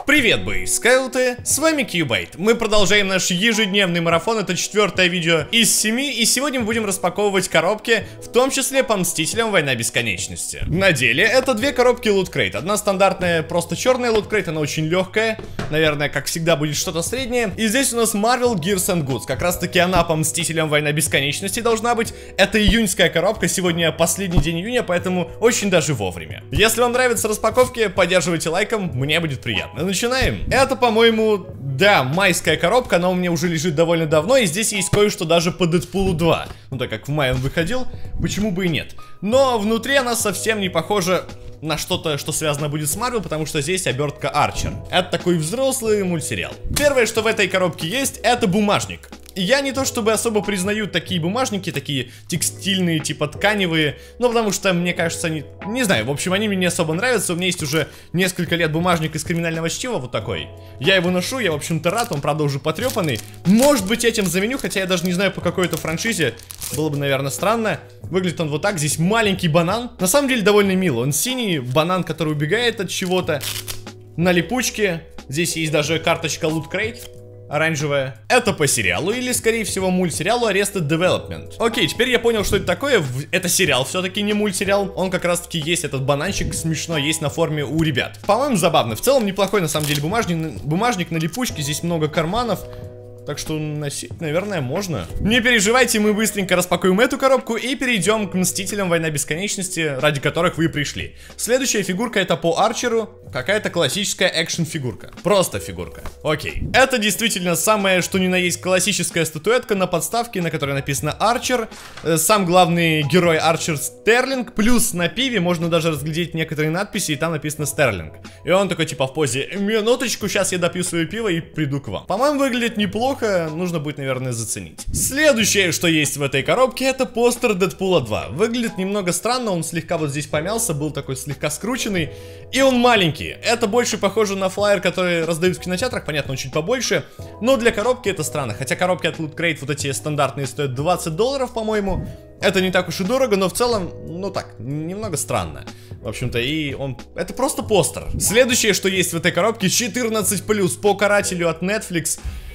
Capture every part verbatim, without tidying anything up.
Привет, бойскауты, с вами Кьюбайт. Мы продолжаем наш ежедневный марафон, это четвертое видео из семи, и сегодня мы будем распаковывать коробки, в том числе по Мстителям Война Бесконечности. На деле это две коробки Loot Crate. Одна стандартная, просто черная Loot Crate, она очень легкая, наверное, как всегда будет что-то среднее. И здесь у нас Marvel Gears and Goods, как раз таки она по Мстителям Война Бесконечности должна быть. Это июньская коробка, сегодня последний день июня, поэтому очень даже вовремя. Если вам нравятся распаковки, поддерживайте лайком, мне будет приятно. Начинаем. Это, по-моему, да, майская коробка, она у меня уже лежит довольно давно, и здесь есть кое-что даже по Дэдпулу два. Ну так как в мае он выходил, почему бы и нет. Но внутри она совсем не похожа на что-то, что связано будет с Marvel, потому что здесь обертка Арчер. Это такой взрослый мультсериал. Первое, что в этой коробке есть, это бумажник. Я не то чтобы особо признаю такие бумажники, такие текстильные, типа тканевые, но потому что, мне кажется, они, не знаю, в общем, они мне не особо нравятся. У меня есть уже несколько лет бумажник из Криминального чтива, вот такой. Я его ношу, я, в общем-то, рад, он, правда, уже потрепанный. Может быть, этим заменю, хотя я даже не знаю, по какой-то франшизе. Было бы, наверное, странно. Выглядит он вот так, здесь маленький банан. На самом деле, довольно мило. Он синий, банан, который убегает от чего-то. На липучке. Здесь есть даже карточка Loot Crate. Оранжевая. Это по сериалу или, скорее всего, мультсериалу Arrested Development. Окей, теперь я понял, что это такое. Это сериал, все-таки не мультсериал. Он как раз-таки есть, этот бананчик смешно, есть на форме у ребят. По-моему, забавно. В целом, неплохой, на самом деле, бумажник. Бумажник на липучке, здесь много карманов. Так что носить, наверное, можно. Не переживайте, мы быстренько распакуем эту коробку и перейдем к Мстителям Война Бесконечности, ради которых вы пришли. Следующая фигурка это по Арчеру. Какая-то классическая экшн-фигурка. Просто фигурка. Окей. Это действительно самое, что ни на есть, классическая статуэтка на подставке, на которой написано Арчер. Сам главный герой Арчер Стерлинг. Плюс на пиве можно даже разглядеть некоторые надписи, и там написано Стерлинг. И он такой типа в позе: минуточку, сейчас я допью свое пиво и приду к вам. По-моему, выглядит неплохо. Нужно будет, наверное, заценить. Следующее, что есть в этой коробке, это постер Дэдпула два. Выглядит немного странно, он слегка вот здесь помялся, был такой слегка скрученный. И он маленький. Это больше похоже на флаер, который раздают в кинотеатрах, понятно, он чуть побольше. Но для коробки это странно. Хотя коробки от Loot Crate вот эти стандартные стоят двадцать долларов, по-моему. Это не так уж и дорого, но в целом, ну так, немного странно. В общем-то, и он... Это просто постер. Следующее, что есть в этой коробке, четырнадцать плюс по карателю от Netflix.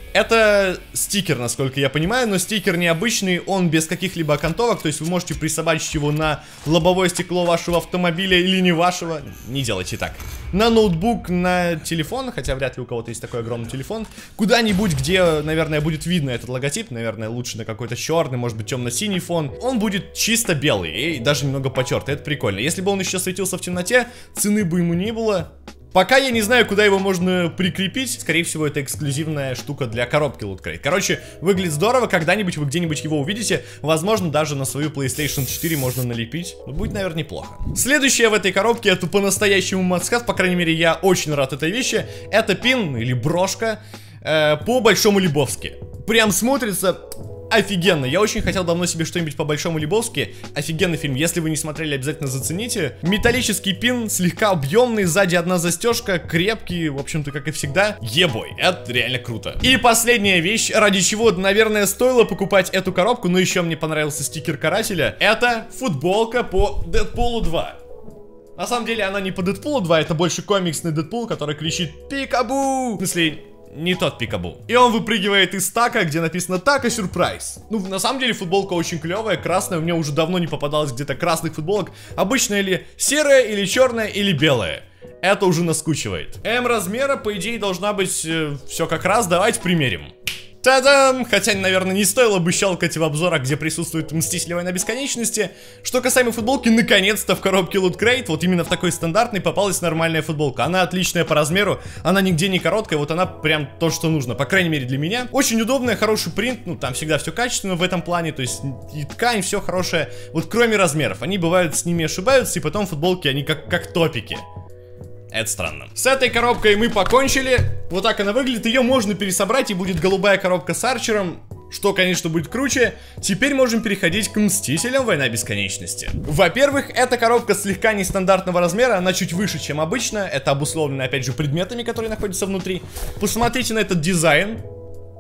Это стикер, насколько я понимаю, но стикер необычный, он без каких-либо окантовок, то есть вы можете присобачить его на лобовое стекло вашего автомобиля или не вашего, не делайте так. На ноутбук, на телефон, хотя вряд ли у кого-то есть такой огромный телефон, куда-нибудь, где, наверное, будет видно этот логотип, наверное, лучше на какой-то черный, может быть, темно-синий фон. Он будет чисто белый и даже немного потертый, это прикольно. Если бы он еще светился в темноте, цены бы ему не было. Пока я не знаю, куда его можно прикрепить. Скорее всего, это эксклюзивная штука для коробки Loot Crate. Короче, выглядит здорово, когда-нибудь вы где-нибудь его увидите. Возможно, даже на свою PlayStation четыре можно налепить. Но будет, наверное, неплохо. Следующее в этой коробке, это по-настоящему мастхат. По крайней мере, я очень рад этой вещи. Это пин или брошка э, по Большому Лебовски. Прям смотрится... офигенно, я очень хотел давно себе что-нибудь по Большому Лебовски. Офигенный фильм, если вы не смотрели, обязательно зацените. Металлический пин, слегка объемный, сзади одна застежка, крепкий, в общем-то, как и всегда. Ебой, это реально круто. И последняя вещь, ради чего, наверное, стоило покупать эту коробку, но еще мне понравился стикер карателя. Это футболка по Дэдпулу два. На самом деле она не по Дэдпулу два, это больше комиксный Дэдпул, который кричит «Пикабу!» В смысле... не тот Пикабу. И он выпрыгивает из така, где написано «Така сюрприз». Ну, на самом деле, футболка очень клевая, красная. У меня уже давно не попадалось где-то красных футболок. Обычно или серая, или черная, или белая. Это уже наскучивает. М размера, по идее, должна быть э, все как раз. Давайте примерим. Та-дам! Хотя, наверное, не стоило бы щелкать в обзорах, где присутствует Мстители Война Бесконечности. Что касаемо футболки, наконец-то в коробке Loot Crate, вот именно в такой стандартной, попалась нормальная футболка. Она отличная по размеру, она нигде не короткая, вот она прям то, что нужно, по крайней мере для меня. Очень удобная, хороший принт, ну там всегда все качественно в этом плане, то есть и ткань, все хорошее. Вот кроме размеров, они бывают с ними ошибаются, и потом футболки, они как, как топики. Это странно. С этой коробкой мы покончили. Вот так она выглядит. Ее можно пересобрать, и будет голубая коробка с Арчером, что, конечно, будет круче. Теперь можем переходить к Мстителям Война Бесконечности. Во-первых, эта коробка слегка нестандартного размера. Она чуть выше, чем обычно. Это обусловлено, опять же, предметами, которые находятся внутри. Посмотрите на этот дизайн.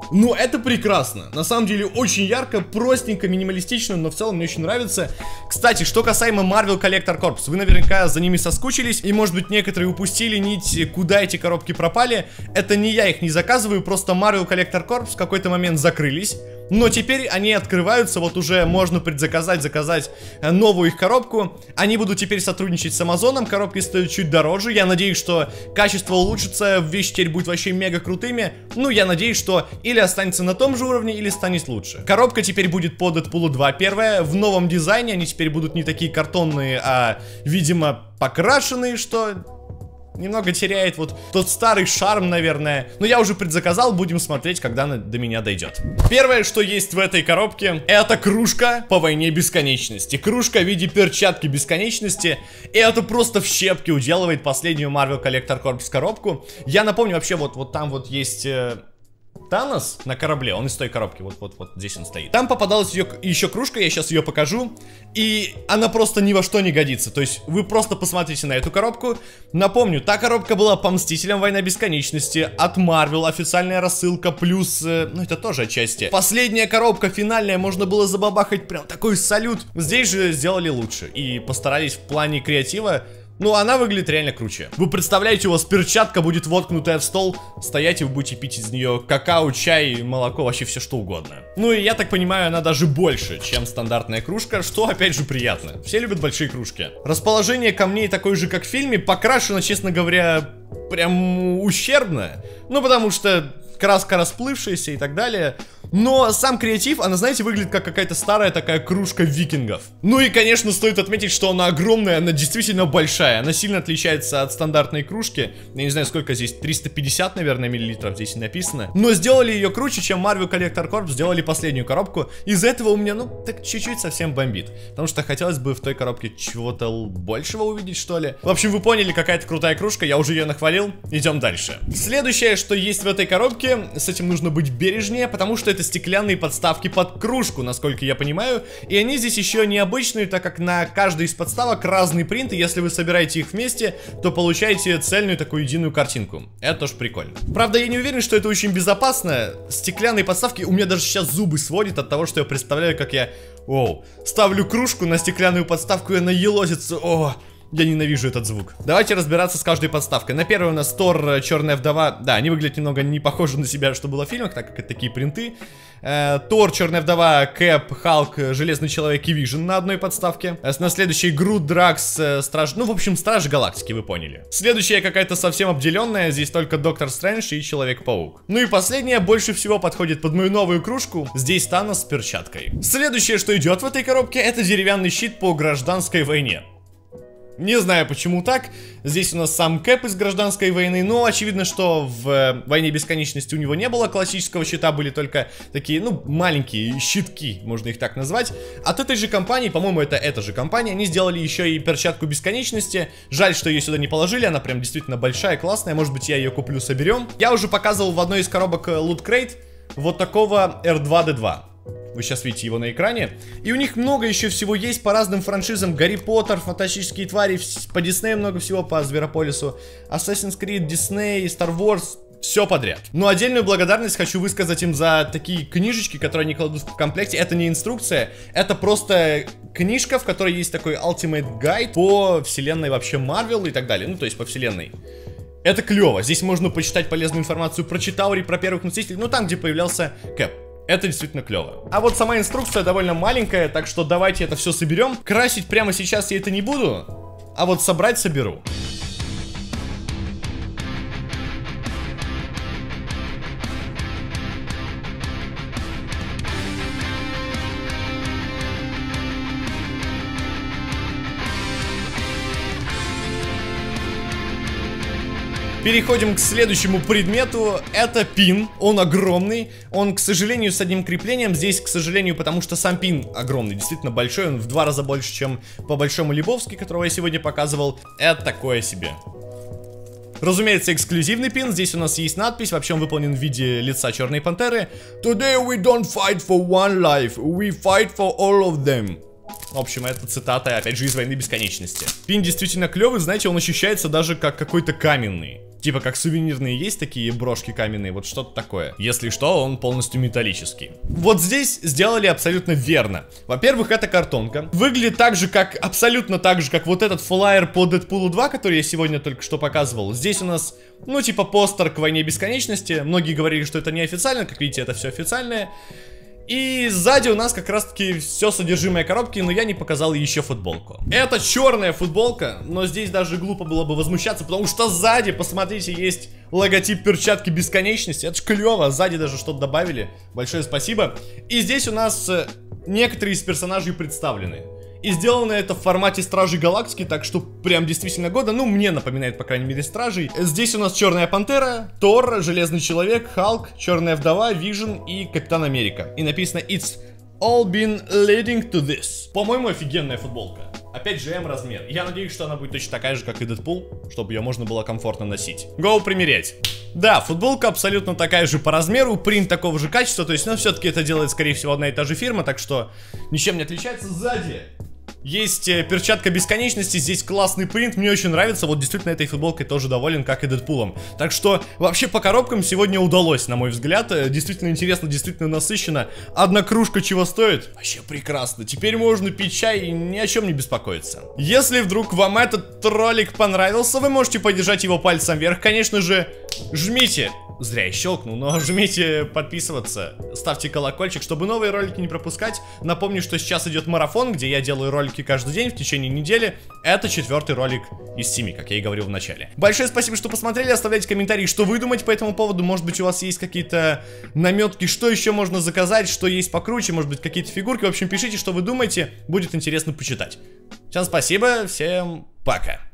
Ну, это прекрасно. На самом деле, очень ярко, простенько, минималистично, но в целом мне очень нравится. Кстати, что касаемо Marvel Collector Corps, вы наверняка за ними соскучились, и, может быть, некоторые упустили нить, куда эти коробки пропали. Это не я их не заказываю, просто Marvel Collector Corps в какой-то момент закрылись. Но теперь они открываются, вот уже можно предзаказать, заказать новую их коробку. Они будут теперь сотрудничать с Амазоном, коробки стоят чуть дороже. Я надеюсь, что качество улучшится, вещи теперь будут вообще мега крутыми. Ну, я надеюсь, что или останется на том же уровне, или станет лучше. Коробка теперь будет по Дэдпулу два первая, в новом дизайне. Они теперь будут не такие картонные, а, видимо, покрашенные, что... немного теряет вот тот старый шарм, наверное. Но я уже предзаказал, будем смотреть, когда она до меня дойдет. Первое, что есть в этой коробке, это кружка по войне бесконечности. Кружка в виде перчатки бесконечности. И это просто в щепки уделывает последнюю Marvel Collector Corps коробку. Я напомню, вообще, вот, вот там вот есть... Э Танос на корабле, он из той коробки, вот-вот-вот здесь он стоит. Там попадалась ее, еще кружка, я сейчас ее покажу. И она просто ни во что не годится. То есть вы просто посмотрите на эту коробку. Напомню, та коробка была по Мстителям Война Бесконечности, от Marvel, официальная рассылка, плюс, э, ну это тоже отчасти. Последняя коробка, финальная, можно было забабахать прям такой салют. Здесь же сделали лучше и постарались в плане креатива. Ну, она выглядит реально круче. Вы представляете, у вас перчатка будет воткнутая в стол, стоять и вы будете пить из нее какао, чай, молоко, вообще все что угодно. Ну и я так понимаю, она даже больше, чем стандартная кружка, что опять же приятно. Все любят большие кружки. Расположение камней такое же, как в фильме, покрашено, честно говоря, прям ущербно. Ну, потому что краска расплывшаяся и так далее. Но сам креатив, она, знаете, выглядит как какая-то старая такая кружка викингов. Ну и, конечно, стоит отметить, что она огромная, она действительно большая. Она сильно отличается от стандартной кружки. Я не знаю, сколько здесь, триста пятьдесят, наверное, миллилитров здесь написано. Но сделали ее круче, чем Marvel Collector Corps сделали последнюю коробку. Из-за этого у меня, ну, так чуть-чуть совсем бомбит. Потому что хотелось бы в той коробке чего-то большего увидеть, что ли. В общем, вы поняли, какая-то крутая кружка, я уже ее нахвалил. Идем дальше. Следующее, что есть в этой коробке, с этим нужно быть бережнее, потому что это стеклянные подставки под кружку, насколько я понимаю. И они здесь еще необычные, так как на каждой из подставок разный принт, и если вы собираете их вместе, то получаете цельную такую единую картинку. Это тоже прикольно. Правда, я не уверен, что это очень безопасно. Стеклянные подставки, у меня даже сейчас зубы сводит от того, что я представляю, как я, оу, ставлю кружку на стеклянную подставку, и она елозится, о. Я ненавижу этот звук. Давайте разбираться с каждой подставкой. На первой у нас Тор, Черная Вдова. Да, они выглядят немного не похожи на себя, что было в фильмах, так как это такие принты. э, Тор, Черная Вдова, Кэп, Халк, Железный Человек и Вижн на одной подставке. э, На следующей Грут, Дракс, э, Страж... Ну, в общем, Стражи Галактики, вы поняли. Следующая какая-то совсем обделенная. Здесь только Доктор Стрэндж и Человек-паук. Ну и последняя больше всего подходит под мою новую кружку. Здесь Танос с перчаткой. Следующее, что идет в этой коробке, это деревянный щит по гражданской войне. Не знаю, почему так. Здесь у нас сам Кэп из Гражданской войны. Но очевидно, что в э, Войне Бесконечности у него не было классического щита. Были только такие, ну, маленькие щитки, можно их так назвать. От этой же компании, по-моему, это эта же компания, они сделали еще и перчатку Бесконечности. Жаль, что ее сюда не положили. Она прям действительно большая, классная. Может быть, я ее куплю, соберем. Я уже показывал в одной из коробок Loot Crate вот такого эр два дэ два. Вы сейчас видите его на экране. И у них много еще всего есть по разным франшизам. Гарри Поттер, Фантастические твари, по Диснею много всего, по Зверополису, Assassin's Creed, Disney, Star Wars. Все подряд. Но отдельную благодарность хочу высказать им за такие книжечки, которые они кладут в комплекте. Это не инструкция, это просто книжка, в которой есть такой Ultimate Guide по вселенной вообще Marvel и так далее. Ну, то есть по вселенной. Это клево. Здесь можно почитать полезную информацию про Читаури, про первых Мстителей. Ну, там, где появлялся Кэп. Это действительно клево. А вот сама инструкция довольно маленькая, так что давайте это все соберем. Красить прямо сейчас я это не буду, а вот собрать соберу. Переходим к следующему предмету. Это пин. Он огромный. Он, к сожалению, с одним креплением. Здесь, к сожалению, потому что сам пин огромный. Действительно большой. Он в два раза больше, чем по большому Лебовски, которого я сегодня показывал. Это такое себе. Разумеется, эксклюзивный пин. Здесь у нас есть надпись. Вообще он выполнен в виде лица Черной Пантеры. Today we don't fight for one life. We fight for all of them. В общем, это цитата, опять же, из Войны Бесконечности. Пин действительно клевый, знаете, он ощущается даже как какой-то каменный. Типа как сувенирные есть такие брошки каменные, вот что-то такое. Если что, он полностью металлический. Вот здесь сделали абсолютно верно. Во-первых, это картонка. Выглядит так же, как, абсолютно так же, как вот этот флаер по Дэдпулу два, который я сегодня только что показывал. Здесь у нас, ну типа постер к Войне Бесконечности. Многие говорили, что это неофициально, как видите, это все официальное. И сзади у нас как раз таки все содержимое коробки, но я не показал еще футболку. Это черная футболка, но здесь даже глупо было бы возмущаться, потому что сзади, посмотрите, есть логотип перчатки бесконечности. Это ж клево, сзади даже что-то добавили. Большое спасибо. И здесь у нас некоторые из персонажей представлены. И сделано это в формате Стражей Галактики, так что прям действительно годно. Ну, мне напоминает, по крайней мере, Стражей. Здесь у нас Черная Пантера, Тор, Железный Человек, Халк, Черная Вдова, Вижн и Капитан Америка. И написано It's all been leading to this. По-моему, офигенная футболка. Опять же, М-размер. Я надеюсь, что она будет точно такая же, как и Дэдпул, чтобы ее можно было комфортно носить. Гоу примерять. Да, футболка абсолютно такая же по размеру, принт такого же качества, то есть, ну, все-таки это делает, скорее всего, одна и та же фирма, так что ничем не отличается. Сзади есть э, перчатка бесконечности, здесь классный принт, мне очень нравится, вот действительно этой футболкой тоже доволен, как и Дэдпулом. Так что вообще по коробкам сегодня удалось, на мой взгляд, э, действительно интересно, действительно насыщенно. Одна кружка чего стоит? Вообще прекрасно, теперь можно пить чай и ни о чем не беспокоиться. Если вдруг вам этот ролик понравился, вы можете поддержать его пальцем вверх, конечно же, жмите. Зря я щелкнул, но жмите подписываться, ставьте колокольчик, чтобы новые ролики не пропускать. Напомню, что сейчас идет марафон, где я делаю ролики каждый день в течение недели. Это четвертый ролик из семи, как я и говорил в начале. Большое спасибо, что посмотрели, оставляйте комментарии, что вы думаете по этому поводу. Может быть, у вас есть какие-то наметки, что еще можно заказать, что есть покруче, может быть, какие-то фигурки. В общем, пишите, что вы думаете, будет интересно почитать. Всем спасибо, всем пока.